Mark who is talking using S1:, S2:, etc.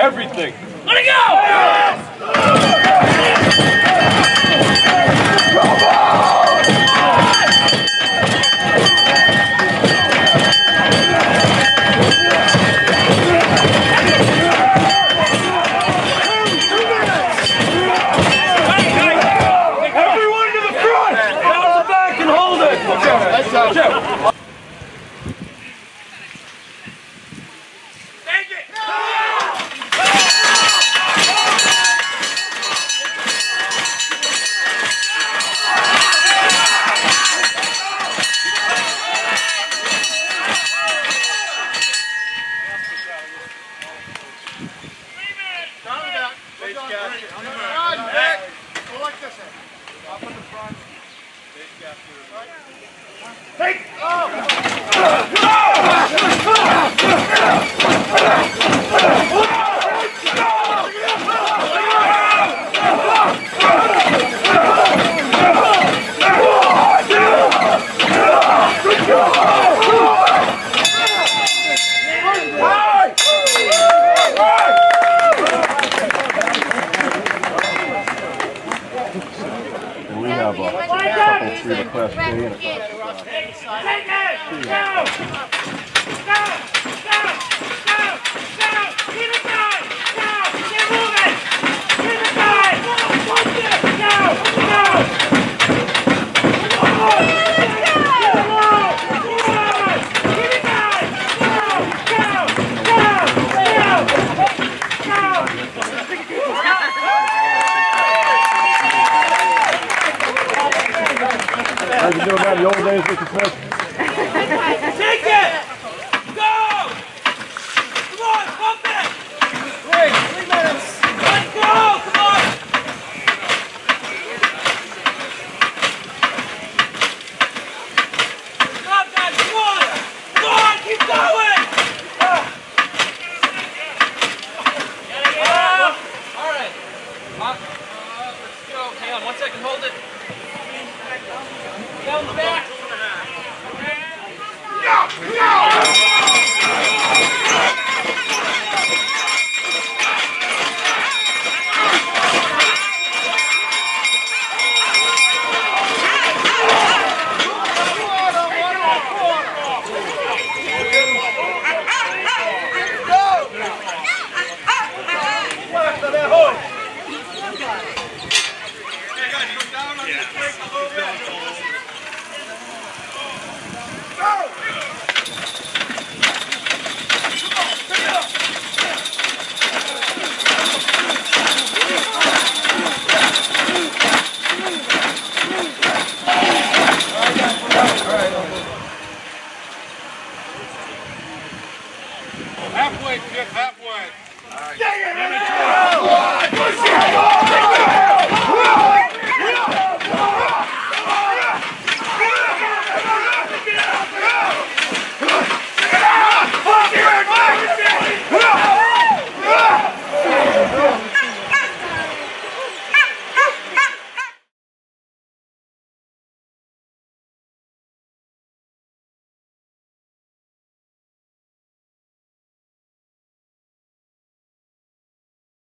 S1: everything.
S2: Let it go!
S1: Everyone to the front! Down the back and hold it!
S2: Take it!
S3: We have a couple through the class day and a
S2: Take it! Go! Go! Go! Go! Go! Keep it going! Go! Keep moving! Keep it going! Go! Go!
S3: How'd you do about the old days, Mr. Smith?
S2: Take it! Go! Come on, pump it! 3 minutes. Let's go! Come on! Come on, guys, come on! Come on, keep going! All right. Let's go. Hang on 1 second, hold it. Down the back.
S1: Halfway, Jeff, halfway.
S2: Take it!